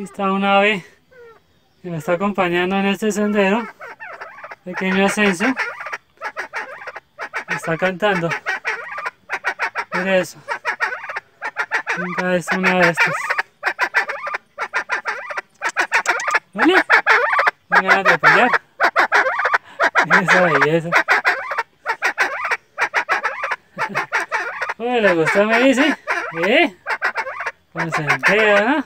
Aquí está un ave que me está acompañando en este sendero, pequeño ascenso. Me está cantando. Mira eso. Nunca es una de estas. ¿Vale? No ganas de pelear. Mira esa belleza. Uy, le gustó, me dice. Consentida, ¿no?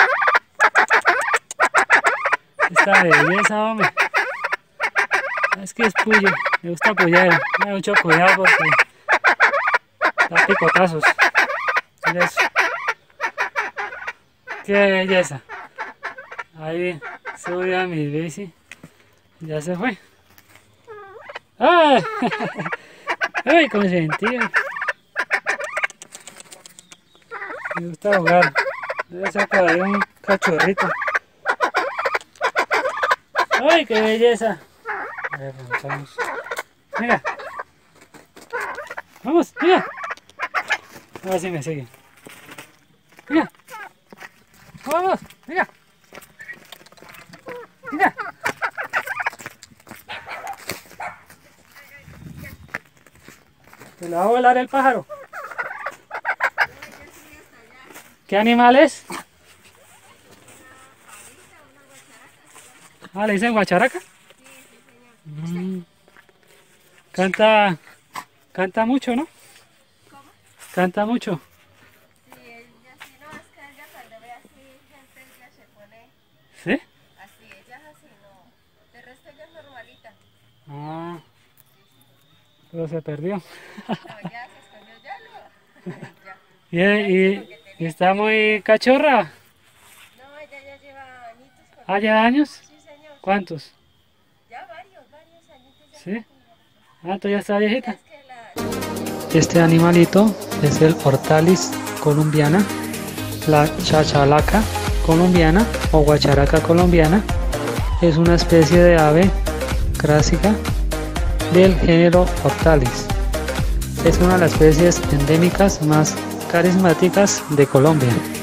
Esta belleza, hombre. Es que es puye, le gusta puyar. Hay mucho cuidado porque da picotazos. Mira eso. Qué belleza. Ahí subió a mi bici. Ya se fue. ¡Ay! ¡Ay, consentido! Me gusta jugar. Debe ser por ahí un cachorrito. ¡Ay, qué belleza! A ver, vamos. Mira. Vamos, mira. A ver si me sigue. Mira. Vamos, mira. Mira. ¿Te lo va a volar el pájaro? ¿Qué animal es? Ah, ¿le dicen guacharaca? Canta mucho, ¿no? ¿Cómo? Canta mucho. Sí, ella sí, no, es que ella cuando ve así gente, ella se pone ¿Sí? así, ella es así, no. De resto ella es normalita. Ah, pero se perdió. No, ya se escondió, ya no. Ya. ¿Y, Ya hizo y- lo que y tenía. está muy cachorra? No, ella ya lleva añitos con ¿Ah, lleva años? Sí, señor. ¿Cuántos? Ya varios añitos ya. ¿Sí? Ah, entonces ya está viejita. Es que la... Este animalito es el Hortalis colombiana, la chachalaca colombiana o guacharaca colombiana. Es una especie de ave clásica del género Hortalis. Es una de las especies endémicas más carismáticas de Colombia.